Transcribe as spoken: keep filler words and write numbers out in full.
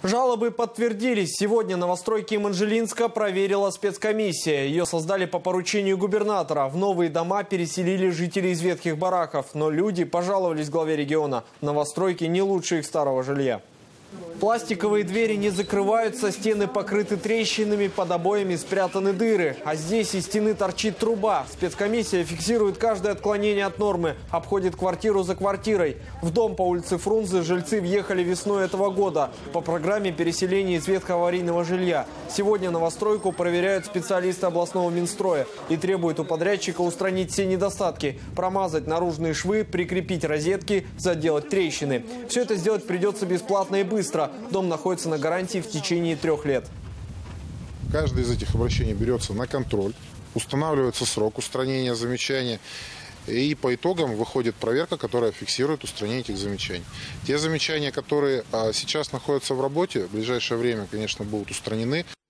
Жалобы подтвердились. Сегодня новостройки Еманжелинска проверила спецкомиссия. Ее создали по поручению губернатора. В новые дома переселили жителей из ветхих бараков. Но люди пожаловались главе региона. Новостройки не лучше их старого жилья. Пластиковые двери не закрываются, стены покрыты трещинами, под обоями спрятаны дыры. А здесь из стены торчит труба. Спецкомиссия фиксирует каждое отклонение от нормы, обходит квартиру за квартирой. В дом по улице Фрунзе жильцы въехали весной этого года по программе переселения из ветхого аварийного жилья. Сегодня новостройку проверяют специалисты областного Минстроя и требуют у подрядчика устранить все недостатки, промазать наружные швы, прикрепить розетки, заделать трещины. Все это сделать придется бесплатно и быстро. Дом находится на гарантии в течение трех лет. Каждое из этих обращений берется на контроль, устанавливается срок устранения замечаний, и по итогам выходит проверка, которая фиксирует устранение этих замечаний. Те замечания, которые сейчас находятся в работе, в ближайшее время, конечно, будут устранены.